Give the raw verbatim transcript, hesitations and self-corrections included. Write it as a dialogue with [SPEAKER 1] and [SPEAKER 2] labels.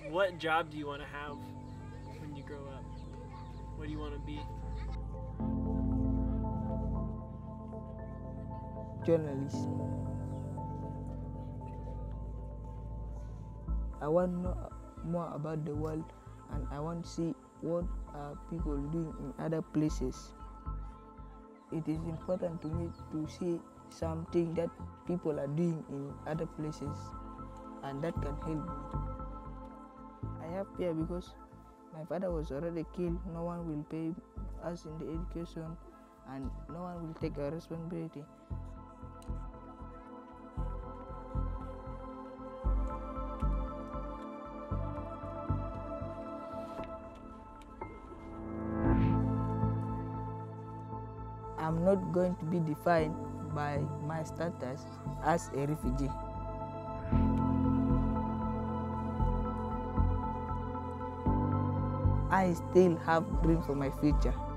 [SPEAKER 1] What job do you want to have when you grow up? What do you want to be?
[SPEAKER 2] Journalist. I want to know more about the world, and I want to see what are people doing in other places. It is important to me to see something that people are doing in other places, and that can help me. I have fear because my father was already killed. No one will pay us in the education, and no one will take our responsibility. I'm not going to be defined by my status as a refugee. I still have dreams for my future.